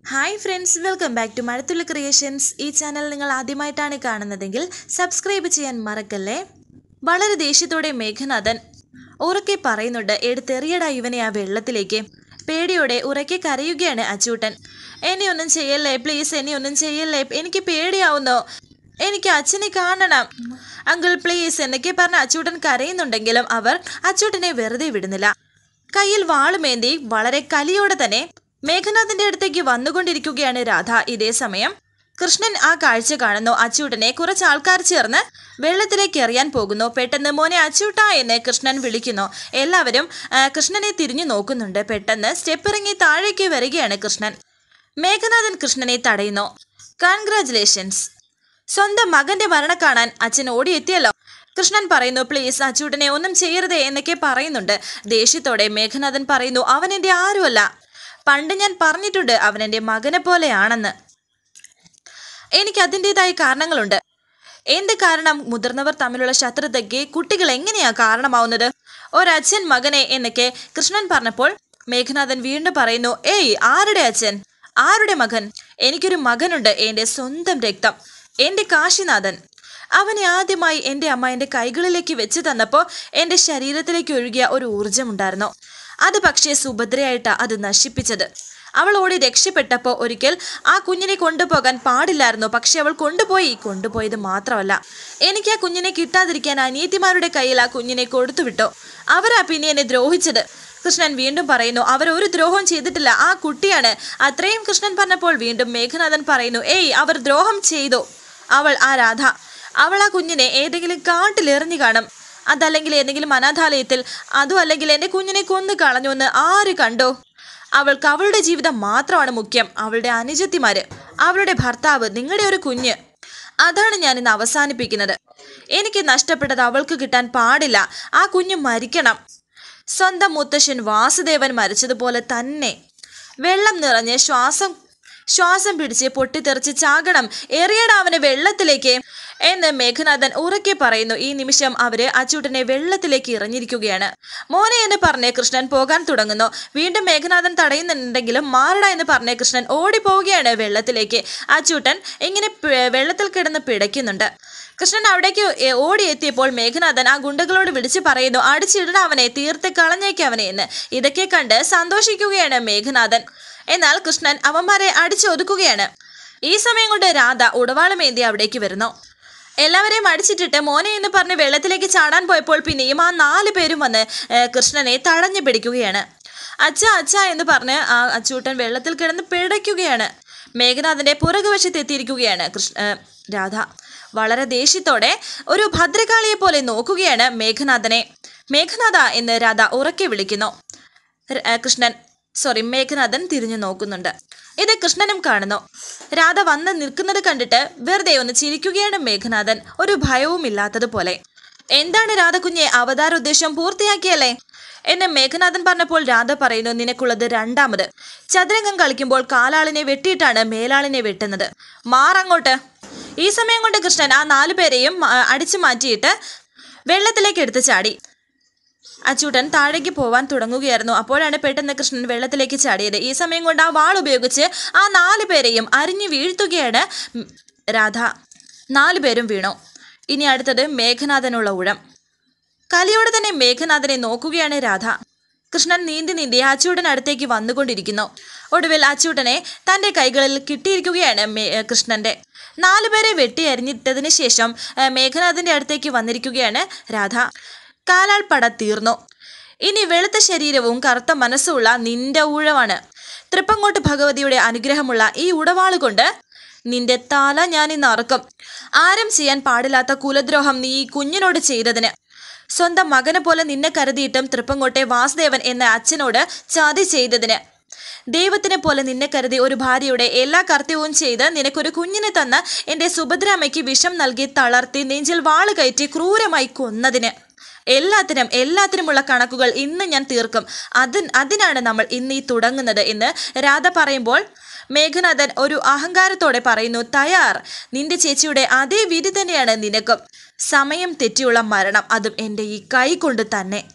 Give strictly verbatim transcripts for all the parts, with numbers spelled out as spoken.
Hi friends, welcome back to Mazhathulli creations. ഈ channel നിങ്ങൾ ആദ്യമായിട്ടാണ് കാണുന്നതെങ്കിൽ സബ്സ്ക്രൈബ് ചെയ്യാൻ മറക്കല്ലേ. വളരെ ദേഷ്യത്തോടെ മേഘനാഥൻ ഉറക്കെ പറയുന്നുണ്ട്, എടുത്തെറിയടാ ഇവനെ ആ വെള്ളത്തിലേക്ക്. പേടിയോടെ ഉറക്കെ കരയുകയാണ് അച്ചൂട്ടൻ. എന്നെ ഒന്നും ചെയ്യല്ലേ പ്ലീസ്, എന്നെ ഒന്നും ചെയ്യല്ലേ, എനിക്ക് പേടിയാവുന്നു, എനിക്ക് അച്ഛനെ കാണണം അങ്കിൾ പ്ലീസ് എന്നൊക്കെ പറഞ്ഞ് അച്ചൂട്ടൻ കരയുന്നുണ്ടെങ്കിലും അവർ അച്ചൂട്ടനെ വെറുതെ വിടുന്നില്ല. കയ്യിൽ വാളുമേന്തി വളരെ കലിയോടെ തന്നെ മേഘനാഥന്റെ അടുത്തേക്ക് വന്നുകൊണ്ടിരിക്കുകയാണ് രാധ. ഇതേ സമയം കൃഷ്ണൻ ആ കാഴ്ച കാണുന്നു. അച്ചൂട്ടനെ കുറച്ച് ആൾക്കാർ ചേർന്ന് വെള്ളത്തിലേക്ക് എറിയാൻ പോകുന്നു. പെട്ടെന്ന് മോനെ അച്ചൂട്ടാ എന്ന് കൃഷ്ണൻ വിളിക്കുന്നു. എല്ലാവരും കൃഷ്ണനെ തിരിഞ്ഞു നോക്കുന്നുണ്ട്. പെട്ടെന്ന് സ്റ്റെപ്പ് ഇറങ്ങി താഴേക്ക് വരികയാണ് കൃഷ്ണൻ. മേഘനാഥൻ കൃഷ്ണനെ തടയുന്നു. കൺഗ്രാറ്റുലേഷൻസ്, സ്വന്തം മകന്റെ മരണം കാണാൻ അച്ഛൻ ഓടിയെത്തിയല്ലോ. കൃഷ്ണൻ പറയുന്നു, പ്ലീസ് അച്ചൂട്ടനെ ഒന്നും ചെയ്യരുതേ എന്നൊക്കെ പറയുന്നുണ്ട്. ദേഷ്യത്തോടെ മേഘനാഥൻ പറയുന്നു, അവൻ എൻ്റെ ആരുമല്ല, പണ്ട് ഞാൻ പറഞ്ഞിട്ടുണ്ട് അവൻ എൻ്റെ മകനെ പോലെയാണെന്ന്. എനിക്ക് അതിൻ്റെതായ കാരണങ്ങളുണ്ട്. എന്ത് കാരണം? മുതിർന്നവർ തമ്മിലുള്ള ശത്രുതയ്ക്ക് കുട്ടികൾ എങ്ങനെയാ കാരണമാവുന്നത്? ഒരച്ഛൻ മകനെ എന്നൊക്കെ കൃഷ്ണൻ പറഞ്ഞപ്പോൾ മേഘനാഥൻ വീണ്ടും പറയുന്നു, ഏയ് ആരുടെ അച്ഛൻ, ആരുടെ മകൻ? എനിക്കൊരു മകനുണ്ട്, എൻ്റെ സ്വന്തം രക്തം, എൻ്റെ കാശിനാഥൻ. അവനെ ആദ്യമായി എൻ്റെ അമ്മ എൻ്റെ കൈകളിലേക്ക് വെച്ച് തന്നപ്പോൾ എൻ്റെ ശരീരത്തിലേക്ക് ഒഴുകിയ ഒരു ഊർജമുണ്ടായിരുന്നു. അത് പക്ഷേ സുഭദ്രയായിട്ടാ അത് നശിപ്പിച്ചത്. അവൾ ഓടി രക്ഷപ്പെട്ടപ്പോൾ ഒരിക്കൽ ആ കുഞ്ഞിനെ കൊണ്ടുപോകാൻ പാടില്ലായിരുന്നു, പക്ഷെ അവൾ കൊണ്ടുപോയി. കൊണ്ടുപോയത് മാത്രമല്ല, എനിക്ക് ആ കുഞ്ഞിനെ കിട്ടാതിരിക്കാൻ അനിയത്തിമാരുടെ കയ്യിൽ ആ കുഞ്ഞിനെ കൊടുത്തുവിട്ടു. അവരാ പിന്നെ എന്നെ ദ്രോഹിച്ചത്. കൃഷ്ണൻ വീണ്ടും പറയുന്നു, അവർ ഒരു ദ്രോഹം ചെയ്തിട്ടില്ല, ആ കുട്ടിയാണ്. അത്രയും കൃഷ്ണൻ പറഞ്ഞപ്പോൾ വീണ്ടും മേഘനാഥൻ പറയുന്നു, ഏയ് അവർ ദ്രോഹം ചെയ്തു. അവൾ, ആ രാധ, അവൾ ആ കുഞ്ഞിനെ ഏതെങ്കിലും കാട്ടിലെറിഞ്ഞു കാണും, അതല്ലെങ്കിൽ ഏതെങ്കിലും അനാഥാലയത്തിൽ, അതും അല്ലെങ്കിൽ എൻ്റെ കുഞ്ഞിനെ കൊന്നു കളഞ്ഞു എന്ന് ആര് കണ്ടോ? അവൾക്ക് അവളുടെ ജീവിതം മാത്രമാണ് മുഖ്യം. അവളുടെ അനുജത്തിമാര്, അവളുടെ ഭർത്താവ്, നിങ്ങളുടെ ഒരു കുഞ്ഞ്, അതാണ് ഞാൻ ഇന്ന് അവസാനിപ്പിക്കുന്നത്. എനിക്ക് നഷ്ടപ്പെട്ടത് അവൾക്ക് കിട്ടാൻ പാടില്ല. ആ കുഞ്ഞ് മരിക്കണം. സ്വന്തം മുത്തശ്ശൻ വാസുദേവൻ മരിച്ചതുപോലെ തന്നെ വെള്ളം നിറഞ്ഞ് ശ്വാസം ശ്വാസം പിടിച്ച് പൊട്ടിത്തെറിച്ച് ചാകണം. എറിയടാ അവനെ വെള്ളത്തിലേക്ക് എന്ന് മേഘനാഥൻ ഉറക്കെ പറയുന്നു. ഈ നിമിഷം അവര് അച്ചൂട്ടനെ വെള്ളത്തിലേക്ക് എറിഞ്ഞിരിക്കുകയാണ്. മോനെ എന്ന് പറഞ്ഞ് കൃഷ്ണൻ പോകാൻ തുടങ്ങുന്നു. വീണ്ടും മേഘനാഥൻ തടയുന്നുണ്ടെങ്കിലും മാറട എന്ന് പറഞ്ഞ് കൃഷ്ണൻ ഓടിപ്പോവുകയാണ് വെള്ളത്തിലേക്ക്. അച്ചൂട്ടൻ ഇങ്ങനെ വെള്ളത്തിൽ കിടന്ന് പിടയ്ക്കുന്നുണ്ട്. കൃഷ്ണൻ അവിടേക്ക് ഓടിയെത്തിയപ്പോൾ മേഘനാഥൻ ആ ഗുണ്ടകളോട് വിളിച്ചു പറയുന്നു, അടിച്ചിടണ അവനെ, തീർത്ത് കളഞ്ഞേക്കവനെ എന്ന്. ഇതൊക്കെ കണ്ട് സന്തോഷിക്കുകയാണ് മേഘനാഥൻ. എന്നാൽ കൃഷ്ണൻ അവന്മാരെ അടിച്ചൊതുക്കുകയാണ്. ഈ സമയം കൊണ്ട് രാധ ഉടവാളുമേന്തി അവിടേക്ക് വരുന്നു. എല്ലാവരെയും അടിച്ചിട്ടിട്ട് മോനെ എന്ന് പറഞ്ഞ് വെള്ളത്തിലേക്ക് ചാടാൻ പോയപ്പോൾ പിന്നെയും ആ നാല് പേരും വന്ന് കൃഷ്ണനെ തടഞ്ഞു പിടിക്കുകയാണ്. അച്ഛ അച്ഛ എന്ന് പറഞ്ഞ് ആ അച്ചൂട്ടൻ വെള്ളത്തിൽ കിടന്ന് പിടയ്ക്കുകയാണ്. മേഘനാഥന്റെ പുറകുവശത്തെത്തിയിരിക്കുകയാണ് കൃഷ്ണ രാധ. വളരെ ദേഷ്യത്തോടെ ഒരു ഭദ്രകാളിയെ പോലെ നോക്കുകയാണ് മേഘനാഥനെ. മേഘനാഥ എന്ന് രാധ ഉറക്കെ വിളിക്കുന്നു. കൃഷ്ണൻ സോറി മേഘനാഥൻ തിരിഞ്ഞു നോക്കുന്നുണ്ട്. ഇത് കൃഷ്ണനും കാണുന്നു. രാധ വന്ന് നിൽക്കുന്നത് കണ്ടിട്ട് വെറുതെ ഒന്ന് ചിരിക്കുകയാണ് മേഘനാഥൻ, ഒരു ഭയവും ഇല്ലാത്തതുപോലെ. എന്താണ് രാധ കുഞ്ഞെ, അവതാര ഉദ്ദേശം പൂർത്തിയാക്കിയല്ലേ എന്ന് മേഘനാഥൻ പറഞ്ഞപ്പോൾ രാധ പറയുന്നു, നിനക്കുള്ളത് രണ്ടാമത്. ചതുരംഗം കളിക്കുമ്പോൾ കാലാളിനെ വെട്ടിയിട്ടാണ് മേലാളിനെ വെട്ടുന്നത്, മാറങ്ങോട്ട്. ഈ സമയം കൊണ്ട് കൃഷ്ണൻ ആ നാലു പേരെയും അടിച്ചു മാറ്റിയിട്ട് വെള്ളത്തിലേക്ക് എടുത്ത് ചാടി. അച്ചൂട്ടൻ താഴേക്ക് പോവാൻ തുടങ്ങുകയായിരുന്നു. അപ്പോഴാണ് പെട്ടെന്ന് കൃഷ്ണൻ വെള്ളത്തിലേക്ക് ചാടിയത്. ഈ സമയം കൊണ്ട് ആ വാൾ ഉപയോഗിച്ച് ആ നാലു പേരെയും അരിഞ്ഞു വീഴ്ത്തുകയാണ് രാധ. നാലു പേരും വീണു. ഇനി അടുത്തത് മേഘനാഥനുള്ള ഊഴം. കലിയോടെ തന്നെ മേഘനാഥനെ നോക്കുകയാണ് രാധ. കൃഷ്ണൻ നീന്തി നീന്തി അച്ചൂട്ടൻ അടുത്തേക്ക് വന്നുകൊണ്ടിരിക്കുന്നു. ഒടുവിൽ അച്ചൂട്ടനെ തൻ്റെ കൈകളിൽ കിട്ടിയിരിക്കുകയാണ് കൃഷ്ണന്റെ. നാലുപേരെ വെട്ടി അരിഞ്ഞിട്ടതിന് ശേഷം മേഘനാഥന്റെ അടുത്തേക്ക് വന്നിരിക്കുകയാണ് രാധ. കാലാൾ പട തീർന്നു. ഇനി വെളുത്ത ശരീരവും കറുത്ത മനസ്സുള്ള നിന്റെ ഊഴമാണ്. തൃപ്പങ്ങോട്ട് ഭഗവതിയുടെ അനുഗ്രഹമുള്ള ഈ ഉടവാള് കൊണ്ട് നിന്റെ തല ഞാൻ ഇന്ന് അറുക്കും. ആരും ചെയ്യാൻ പാടില്ലാത്ത കുലദ്രോഹം നീ ഈ കുഞ്ഞിനോട് ചെയ്തതിന്, സ്വന്തം മകനെ പോലെ നിന്നെ കരുതിയിട്ടും തൃപ്പങ്ങോട്ടെ വാസുദേവൻ എന്ന അച്ഛനോട് ചതി ചെയ്തതിന്, ദൈവത്തിനെ പോലെ നിന്നെ കരുതി ഒരു ഭാര്യയുടെ എല്ലാ കർത്തവ്യവും ചെയ്ത് നിനക്കൊരു കുഞ്ഞിനെ തന്ന എൻ്റെ സുഭദ്രാമ്മയ്ക്ക് വിഷം നൽകി തളർത്തി നെഞ്ചിൽ വാള് കയറ്റി ക്രൂരമായി കൊന്നതിന്, എല്ലാത്തിനും എല്ലാത്തിനുമുള്ള കണക്കുകൾ ഇന്ന് ഞാൻ തീർക്കും. അതിൻ അതിനാണ് നമ്മൾ ഇന്ന് ഈ തുടങ്ങുന്നത് എന്ന് രാധ പറയുമ്പോൾ മേഘനാഥൻ ഒരു അഹങ്കാരത്തോടെ പറയുന്നു, തയ്യാർ, നിന്റെ ചേച്ചിയുടെ അതേ വിധി തന്നെയാണ് നിനക്കും. സമയം തെറ്റിയുള്ള മരണം, അതും എൻ്റെ ഈ കൈ കൊണ്ട് തന്നെ.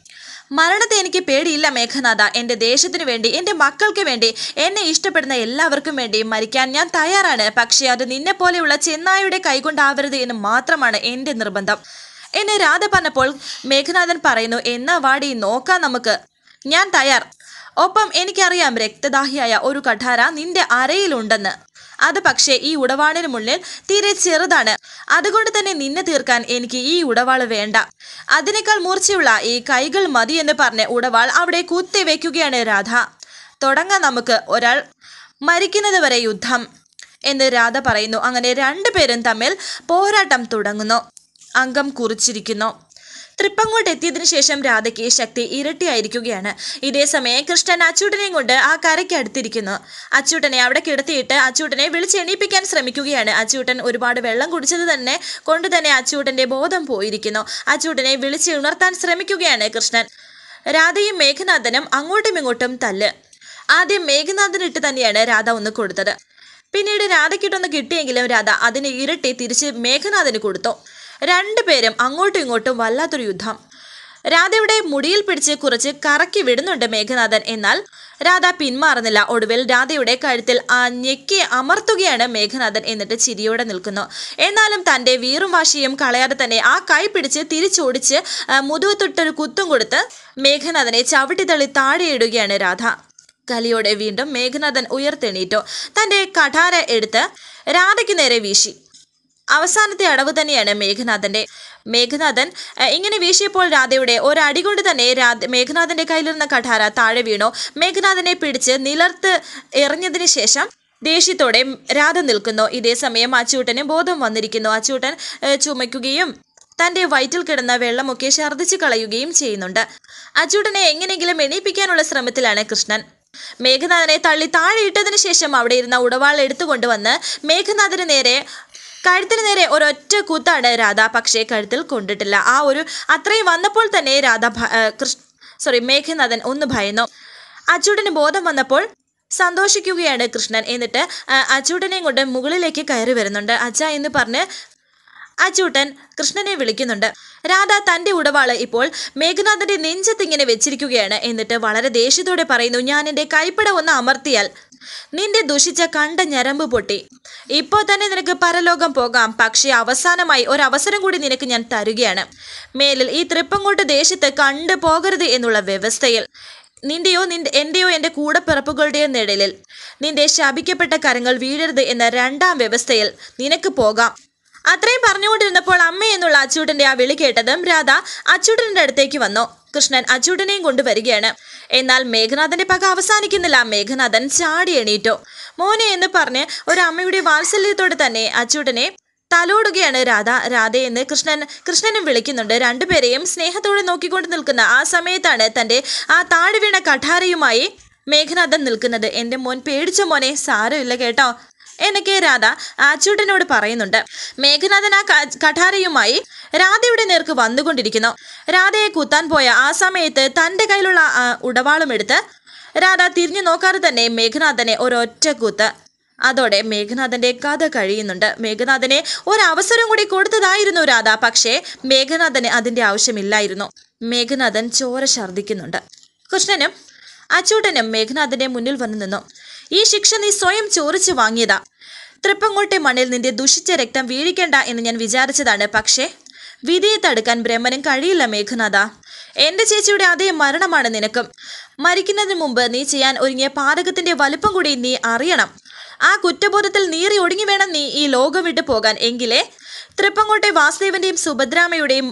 മരണത്തെ എനിക്ക് പേടിയില്ല മേഘനാഥ. എൻ്റെ ദേശത്തിനു വേണ്ടി, എൻ്റെ മക്കൾക്ക് വേണ്ടി, എന്നെ ഇഷ്ടപ്പെടുന്ന എല്ലാവർക്കും വേണ്ടി മരിക്കാൻ ഞാൻ തയ്യാറാണ്. പക്ഷേ അത് നിന്നെ പോലെയുള്ള ചെന്നായുടെ കൈകൊണ്ടാവരുത് എന്ന് മാത്രമാണ് എൻ്റെ നിർബന്ധം എന്ന് രാധ പറഞ്ഞപ്പോൾ മേഘനാഥൻ പറയുന്നു, എന്നാ വാടി നോക്കാം നമുക്ക്, ഞാൻ തയ്യാർ. ഒപ്പം എനിക്കറിയാം രക്തദാഹിയായ ഒരു കഠാര നിന്റെ അരയിലുണ്ടെന്ന്. അത് പക്ഷേ ഈ ഉടവാളിന് മുന്നിൽ തീരെ ചെറുതാണ്. അതുകൊണ്ട് തന്നെ നിന്നെ തീർക്കാൻ എനിക്ക് ഈ ഉടവാള് വേണ്ട. അതിനേക്കാൾ മൂർച്ചയുള്ള ഈ കൈകൾ മതി എന്ന് പറഞ്ഞ് ഉടവാൾ അവിടെ കുത്തി വെക്കുകയാണ് രാധ. തുടങ്ങാം നമുക്ക്, ഒരാൾ മരിക്കുന്നത് വരെ യുദ്ധം എന്ന് രാധ പറയുന്നു. അങ്ങനെ രണ്ടുപേരും തമ്മിൽ പോരാട്ടം തുടങ്ങുന്നു. അംഗം കുറിച്ചിരിക്കുന്നു. തൃപ്പങ്ങോട്ട് എത്തിയതിനു ശേഷം രാധയ്ക്ക് ശക്തി ഇരട്ടിയായിരിക്കുകയാണ്. ഇതേസമയം കൃഷ്ണൻ അച്ചൂട്ടനെയും കൊണ്ട് ആ കരയ്ക്ക് അടുത്തിരിക്കുന്നു. അച്ചൂട്ടനെ അവിടെ കിടത്തിയിട്ട് അച്ചൂട്ടനെ വിളിച്ചെണീപ്പിക്കാൻ ശ്രമിക്കുകയാണ്. അച്ചൂട്ടൻ ഒരുപാട് വെള്ളം കുടിച്ചത് തന്നെ കൊണ്ട് തന്നെ അച്ചൂട്ടന്റെ ബോധം പോയിരിക്കുന്നു. അച്ചൂട്ടനെ വിളിച്ച് ഉണർത്താൻ ശ്രമിക്കുകയാണ് കൃഷ്ണൻ. രാധയും മേഘനാഥനും അങ്ങോട്ടും ഇങ്ങോട്ടും തല്ല്. ആദ്യം മേഘനാഥനിട്ട് തന്നെയാണ് രാധ ഒന്ന് കൊടുത്തത്. പിന്നീട് രാധയ്ക്കിട്ടൊന്ന് കിട്ടിയെങ്കിലും രാധ അതിന് ഇരട്ടി തിരിച്ച് മേഘനാഥന് കൊടുത്തു. രണ്ടുപേരും അങ്ങോട്ടും ഇങ്ങോട്ടും വല്ലാത്തൊരു യുദ്ധം. രാധയുടെ മുടിയിൽ പിടിച്ച് കുറച്ച് കറക്കി വിടുന്നുണ്ട് മേഘനാഥൻ. എന്നാൽ രാധ പിന്മാറുന്നില്ല. ഒടുവിൽ രാധയുടെ കഴുത്തിൽ ആ ഞെക്കി അമർത്തുകയാണ് മേഘനാഥൻ. എന്നിട്ട് ചിരിയോടെ നിൽക്കുന്നു. എന്നാലും തൻ്റെ വീറും വാശിയും കളയാതെ തന്നെ ആ കൈ പിടിച്ച് തിരിച്ചോടിച്ച് മുതുകത്തൊട്ടൊരു കുത്തും കൊടുത്ത് മേഘനാഥനെ ചവിട്ടിത്തള്ളി താഴെയിടുകയാണ് രാധ. കലിയോടെ വീണ്ടും മേഘനാഥൻ ഉയർത്തെണീറ്റു. തൻ്റെ കഠാര എടുത്ത് രാധയ്ക്ക് നേരെ വീശി. അവസാനത്തെ അടവ് തന്നെയാണ് മേഘനാഥന്റെ. മേഘനാഥൻ ഇങ്ങനെ വീശിയപ്പോൾ രാധയുടെ ഒരടി കൊണ്ട് തന്നെ രാധ മേഘനാഥന്റെ കയ്യിലിരുന്ന കഠാര താഴെ വീണു. മേഘനാഥനെ പിടിച്ച് നിലർത്ത് എറിഞ്ഞതിന് ശേഷം ദേഷ്യത്തോടെ രാധ നിൽക്കുന്നു. ഇതേ സമയം അച്ചൂട്ടന് ബോധം വന്നിരിക്കുന്നു. അച്ചൂട്ടൻ ചുമയ്ക്കുകയും തൻ്റെ വയറ്റിൽ കിടന്ന വെള്ളമൊക്കെ ഛർദ്ദിച്ച് കളയുകയും ചെയ്യുന്നുണ്ട്. അച്ചൂട്ടനെ എങ്ങനെയെങ്കിലും എണീപ്പിക്കാനുള്ള ശ്രമത്തിലാണ് കൃഷ്ണൻ. മേഘനാഥനെ തള്ളി താഴെ ഇട്ടതിന് ശേഷം അവിടെ ഇരുന്ന ഉടവാൾ എടുത്തുകൊണ്ടുവന്ന് മേഘനാഥന് നേരെ കഴുത്തിന് നേരെ ഒരൊറ്റ കൂത്താണ് രാധ. പക്ഷേ കഴുത്തിൽ കൊണ്ടിട്ടില്ല. ആ ഒരു അത്രയും വന്നപ്പോൾ തന്നെ രാധ കൃഷ്ണ സോറി മേഘനാഥൻ ഒന്ന് ഭയന്നു. അച്ചൂട്ടന് ബോധം വന്നപ്പോൾ സന്തോഷിക്കുകയാണ് കൃഷ്ണൻ. എന്നിട്ട് അച്ചൂട്ടനെയും കൊണ്ട് മുകളിലേക്ക് കയറി വരുന്നുണ്ട്. അച്ഛ എന്ന് പറഞ്ഞ് അച്ചൂട്ടൻ കൃഷ്ണനെ വിളിക്കുന്നുണ്ട്. രാധ തൻ്റെ ഉടവാള് ഇപ്പോൾ മേഘനാഥന്റെ നെഞ്ചത്തിങ്ങനെ വെച്ചിരിക്കുകയാണ്. എന്നിട്ട് വളരെ ദേഷ്യത്തോടെ പറയുന്നു, ഞാൻ എൻ്റെ കൈപ്പട ഒന്ന് അമർത്തിയാൽ നിന്റെ ദുഷിച്ച കണ്ട ഞരമ്പ് പൊട്ടി. ഇപ്പോൾ തന്നെ നിനക്ക് പരലോകം പോകാം. പക്ഷേ അവസാനമായി ഒരവസരം കൂടി നിനക്ക് ഞാൻ തരുകയാണ്. മേലിൽ ഈ തൃപ്പങ്ങോട്ട് ദേശത്ത് കണ്ടു പോകരുത് എന്നുള്ള വ്യവസ്ഥയിൽ, നിന്റെയോ നിന്റെ എൻ്റെയോ എൻ്റെ കൂടപ്പിറപ്പുകളുടെയോ നിഴലിൽ നിന്റെ ശപിക്കപ്പെട്ട കരങ്ങൾ വീഴരുത് എന്ന രണ്ടാം വ്യവസ്ഥയിൽ നിനക്ക് പോകാം. അത്രയും പറഞ്ഞുകൊണ്ടിരുന്നപ്പോൾ അമ്മ എന്നുള്ള അച്ചൂട്ടന്റെ ആ വിളി കേട്ടതും രാധ അച്ചൂട്ടന്റെ അടുത്തേക്ക് വന്നു. കൃഷ്ണൻ അച്ചൂട്ടനെയും കൊണ്ടുവരികയാണ്. എന്നാൽ മേഘനാഥന്റെ പക അവസാനിക്കുന്നില്ല. മേഘനാഥൻ ചാടി എണീറ്റു. മോനെ എന്ന് പറഞ്ഞ് ഒരു അമ്മയുടെ വാത്സല്യത്തോടെ തന്നെ അച്ചൂട്ടനെ തലോടുകയാണ് രാധ. രാധയെന്ന് കൃഷ്ണൻ കൃഷ്ണനും വിളിക്കുന്നുണ്ട്. രണ്ടുപേരെയും സ്നേഹത്തോടെ നോക്കിക്കൊണ്ട് നിൽക്കുന്ന ആ സമയത്താണ് തൻ്റെ ആ താഴെ വീണ കഠാരയുമായി മേഘനാഥൻ നിൽക്കുന്നത്. എൻ്റെ മോൻ പേടിച്ച മോനെ, സാരമില്ല കേട്ടോ എന്നൊക്കെ രാധ അച്ചൂട്ടനോട് പറയുന്നുണ്ട്. മേഘനാഥൻ ആ കഠാരയുമായി രാധയുടെ നേർക്ക് വന്നുകൊണ്ടിരിക്കുന്നു. രാധയെ കുത്താൻ പോയ ആ സമയത്ത് തൻ്റെ കയ്യിലുള്ള ഉടവാളും എടുത്ത് രാധ തിരിഞ്ഞു നോക്കാതെ തന്നെ മേഘനാഥനെ ഒരൊറ്റ കുത്ത്. അതോടെ മേഘനാഥന്റെ കഥ കഴിയുന്നുണ്ട്. മേഘനാഥനെ ഒരവസരം കൂടി കൊടുത്തതായിരുന്നു രാധ. പക്ഷേ മേഘനാഥന് അതിൻ്റെ ആവശ്യമില്ലായിരുന്നു. മേഘനാഥൻ ചോര ഛർദ്ദിക്കുന്നുണ്ട്. കൃഷ്ണനും അച്ചൂട്ടനും മേഘനാഥന്റെ മുന്നിൽ വന്നു നിന്നു. ഈ ശിക്ഷ നീ സ്വയം ചോദിച്ചു വാങ്ങിയതാ. തൃപ്പങ്ങോട്ടെ മണ്ണിൽ നിന്റെ ദുഷിച്ച രക്തം വീഴിക്കേണ്ട എന്ന് ഞാൻ വിചാരിച്ചതാണ്. പക്ഷേ വിധിയെ തടുക്കാൻ ബ്രഹ്മനും കഴിയില്ല മേഘനാഥ. എൻ്റെ ചേച്ചിയുടെ അതേ മരണമാണ് നിനക്കും. മരിക്കുന്നതിന് മുമ്പ് നീ ചെയ്യാൻ ഒരുങ്ങിയ പാതകത്തിന്റെ വലുപ്പം കൂടി നീ അറിയണം. ആ കുറ്റബോധത്തിൽ നീറി ഒടുങ്ങി വേണം നീ ഈ ലോകം വിട്ടു പോകാൻ. എങ്കിലേ തൃപ്പങ്ങോട്ടെ വാസുദേവന്റെയും സുഭദ്രാമയുടെയും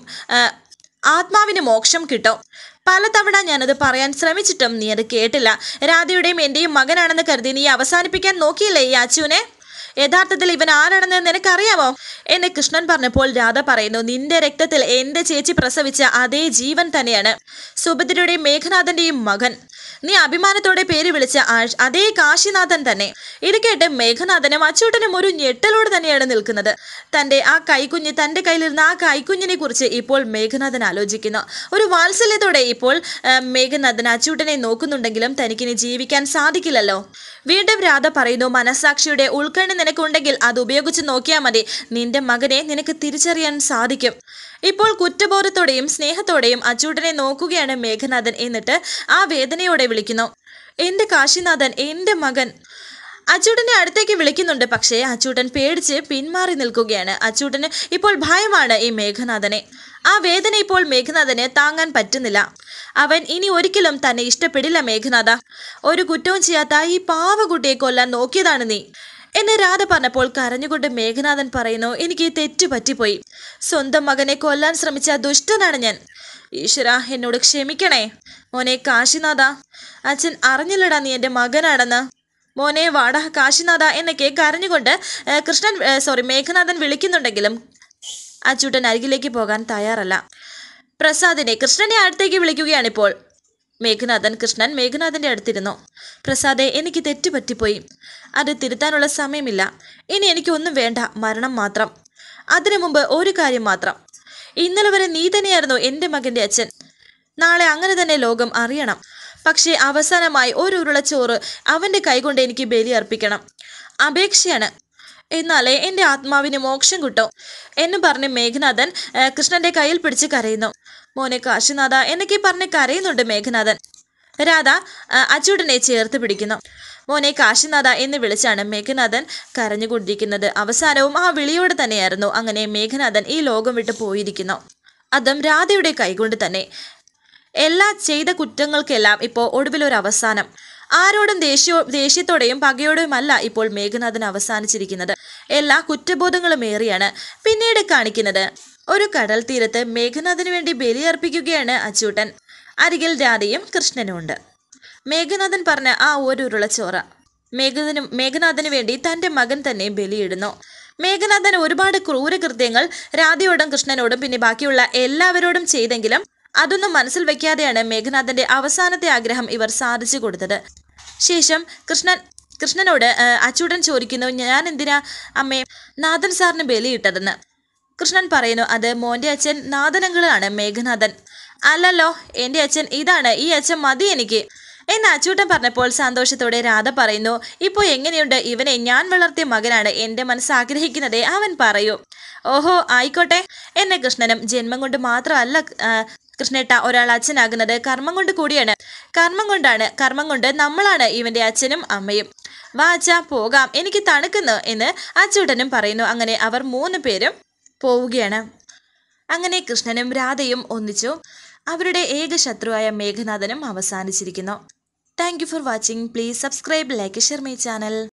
ആത്മാവിന് മോക്ഷം കിട്ടും. പലതവണ ഞാനത് പറയാൻ ശ്രമിച്ചിട്ടും നീ അത് കേട്ടില്ല. രാധയുടെയും എൻ്റെയും മകനാണെന്ന് കരുതി നീ അവസാനിപ്പിക്കാൻ നോക്കിയില്ലേ ഈ അച്ചുവിനെ? യഥാർത്ഥത്തിൽ ഇവൻ ആരാണെന്ന് നിനക്കറിയാമോ എന്ന് കൃഷ്ണൻ പറഞ്ഞപ്പോൾ രാധ പറയുന്നു, നിന്റെ രക്തത്തിൽ എൻ്റെ ചേച്ചി പ്രസവിച്ച അതേ ജീവൻ തന്നെയാണ് സുഭദ്രയുടെയും മേഘനാഥന്റെയും മകൻ. നീ അഭിമാനത്തോടെ പേര് വിളിച്ച അതേ കാശിനാഥൻ തന്നെ. ഇത് കേട്ട് മേഘനാഥനും അച്ചൂട്ടനും ഒരു ഞെട്ടലോട് തന്നെയാണ് നിൽക്കുന്നത്. തൻ്റെ ആ കൈക്കുഞ്ഞ് തൻ്റെ കയ്യിലിരുന്ന ആ കൈക്കുഞ്ഞിനെ കുറിച്ച് ഇപ്പോൾ മേഘനാഥൻ ആലോചിക്കുന്നു. ഒരു വാത്സല്യത്തോടെ ഇപ്പോൾ മേഘനാഥൻ അച്ചൂട്ടനെ നോക്കുന്നുണ്ടെങ്കിലും തനിക്കിനി ജീവിക്കാൻ സാധിക്കില്ലല്ലോ. വീണ്ടും രാധ പറയുന്നു, മനസാക്ഷിയുടെ ഉൾക്കണ്ണ് നിനക്കുണ്ടെങ്കിൽ അത് ഉപയോഗിച്ച് നോക്കിയാൽ മതി. നിന്റെ മകനെ നിനക്ക് തിരിച്ചറിയാൻ സാധിക്കും ഇപ്പോൾ കുറ്റബോധത്തോടെയും സ്നേഹത്തോടെയും അച്ചൂട്ടനെ നോക്കുകയാണ് മേഘനാഥൻ. എന്നിട്ട് ആ വേദനയോടെ വിളിക്കുന്നു, എൻ്റെ കാശിനാഥൻ, എൻ്റെ മകൻ. അച്ചൂട്ടനെ അടുത്തേക്ക് വിളിക്കുന്നുണ്ട്. പക്ഷേ അച്ചൂട്ടൻ പേടിച്ച് പിന്മാറി നിൽക്കുകയാണ്. അച്ചൂട്ടന് ഇപ്പോൾ ഭയമാണ് ഈ മേഘനാഥനെ. ആ വേദന ഇപ്പോൾ മേഘനാഥന് താങ്ങാൻ പറ്റുന്നില്ല. അവൻ ഇനി ഒരിക്കലും തന്നെ ഇഷ്ടപ്പെടില്ല. മേഘനാഥ, ഒരു കുറ്റവും ചെയ്യാത്ത ഈ പാവകുട്ടിയെ കൊല്ലാൻ നോക്കിയതാണ് നീ എന്ന് രാധ പറഞ്ഞപ്പോൾ കരഞ്ഞുകൊണ്ട് മേഘനാഥൻ പറയുന്നു, എനിക്ക് തെറ്റു പറ്റിപ്പോയി. സ്വന്തം മകനെ കൊല്ലാൻ ശ്രമിച്ച ദുഷ്ടനാണ് ഞാൻ. ഈശ്വര, എന്നോട് ക്ഷമിക്കണേ. മോനെ കാശിനാഥ, അച്ഛൻ അറിഞ്ഞില്ലടാ നീ എൻ്റെ മകനാണെന്ന്. മോനെ വാടാ കാശിനാഥ എന്നൊക്കെ കരഞ്ഞുകൊണ്ട് കൃഷ്ണൻ സോറി മേഘനാഥൻ വിളിക്കുന്നുണ്ടെങ്കിലും അച്ചൂട്ടൻ അരികിലേക്ക് പോകാൻ തയ്യാറല്ല. പ്രസാദിനെ കൃഷ്ണനെ അടുത്തേക്ക് വിളിക്കുകയാണിപ്പോൾ മേഘനാഥൻ. കൃഷ്ണൻ മേഘനാഥൻ്റെ അടുത്തിരുന്നു. പ്രസാദെ, എനിക്ക് തെറ്റ് പറ്റിപ്പോയി. അത് തിരുത്താനുള്ള സമയമില്ല. ഇനി എനിക്കൊന്നും വേണ്ട, മരണം മാത്രം. അതിനു മുമ്പ് ഒരു കാര്യം മാത്രം. ഇന്നലെ വരെ നീ തന്നെയായിരുന്നു എൻ്റെ മകൻ്റെ അച്ഛൻ. നാളെ അങ്ങനെ തന്നെ ലോകം അറിയണം. പക്ഷേ അവസാനമായി ഒരു ഉരുളച്ചോറ് അവൻ്റെ കൈകൊണ്ട് എനിക്ക് ബലി അർപ്പിക്കണം. അപേക്ഷയാണ്. എന്നാലേ എൻ്റെ ആത്മാവിന് മോക്ഷം കിട്ടും എന്ന് പറഞ്ഞ് മേഘനാഥൻ കൃഷ്ണന്റെ കയ്യിൽ പിടിച്ച് കരയുന്നു. മോനെ കാശിനാഥ എന്നൊക്കെ പറഞ്ഞ് കരയുന്നുണ്ട് മേഘനാഥൻ. രാധ അച്ചൂട്ടനെ ചേർത്ത് പിടിക്കുന്നു. മോനെ കാശിനാഥ എന്ന് വിളിച്ചാണ് മേഘനാഥൻ കരഞ്ഞുകൊണ്ടിരിക്കുന്നത്. അവസാനവും ആ വിളിയോടെ തന്നെയായിരുന്നു. അങ്ങനെ മേഘനാഥൻ ഈ ലോകം വിട്ട് പോയിരിക്കുന്നു. അതും രാധയുടെ കൈകൊണ്ട് തന്നെ. എല്ലാ ചെയ്ത കുറ്റങ്ങൾക്കെല്ലാം ഇപ്പോൾ ഒടുവിലൊരു അവസാനം. ആരോടും ദേഷ്യോ ദേഷ്യത്തോടെയും പകയോടെയുമല്ല ഇപ്പോൾ മേഘനാഥൻ അവസാനിച്ചിരിക്കുന്നത്. എല്ലാ കുറ്റബോധങ്ങളും ഏറിയാണ് പിന്നീട് കാണിക്കുന്നത്. ഒരു കടൽ തീരത്ത് മേഘനാഥന് വേണ്ടി ബലിയർപ്പിക്കുകയാണ് അച്ചൂട്ടൻ. അരികിൽ രാധയും കൃഷ്ണനും ഉണ്ട്. മേഘനാഥൻ പറഞ്ഞ ആ ഒരു ഉരുളച്ചോറ മേഘനു മേഘനാഥന് വേണ്ടി തൻ്റെ മകൻ തന്നെ ബലിയിടുന്നു. മേഘനാഥൻ ഒരുപാട് ക്രൂരകൃത്യങ്ങൾ രാധയോടും കൃഷ്ണനോടും പിന്നെ ബാക്കിയുള്ള എല്ലാവരോടും ചെയ്തെങ്കിലും അതൊന്നും മനസ്സിൽ വെക്കാതെയാണ് മേഘനാഥന്റെ അവസാനത്തെ ആഗ്രഹം ഇവർ സാധിച്ചു കൊടുത്തത്. ശേഷം കൃഷ്ണൻ കൃഷ്ണനോട് അച്ചൂട്ടൻ ചോദിക്കുന്നു, ഞാൻ എന്തിനാ അമ്മേ നാഥൻ സാറിന് ബലിയിട്ടതെന്ന്. കൃഷ്ണൻ പറയുന്നു, അത് മോൻ്റെ അച്ഛൻ നാഥനങ്കിളാണ് മേഘനാഥൻ. അല്ലല്ലോ, എൻ്റെ അച്ഛൻ ഇതാണ്, ഈ അച്ഛൻ മതി എനിക്ക് എന്ന് അച്ചൂട്ടൻ പറഞ്ഞപ്പോൾ സന്തോഷത്തോടെ രാധ പറയുന്നു, ഇപ്പോൾ എങ്ങനെയുണ്ട് ഇവനെ? ഞാൻ വളർത്തിയ മകനാണ്, എൻ്റെ മനസ്സ് ആഗ്രഹിക്കുന്നതേ അവൻ പറയൂ. ഓഹോ, ആയിക്കോട്ടെ എന്നെ. കൃഷ്ണനും ജന്മം കൊണ്ട് മാത്രമല്ല കൃഷ്ണേട്ട ഒരാൾ അച്ഛനാകുന്നത്, കർമ്മം കൊണ്ട് കൂടിയാണ്. കർമ്മം കൊണ്ടാണ് കർമ്മം കൊണ്ട് നമ്മളാണ് ഇവൻ്റെ അച്ഛനും അമ്മയും. വാ അച്ഛാ പോകാം, എനിക്ക് തണുക്കുന്നു എന്ന് അച്ചൂട്ടനും പറയുന്നു. അങ്ങനെ അവർ മൂന്ന് പേരും പോവുകയാണ്. അങ്ങനെ കൃഷ്ണനും രാധയും ഒന്നിച്ചു. അവരുടെ ഏക ശത്രുവായ മേഘനാഥനും അവസാനിച്ചിരിക്കുന്നു. Thank you for watching. Please subscribe, like, share my channel.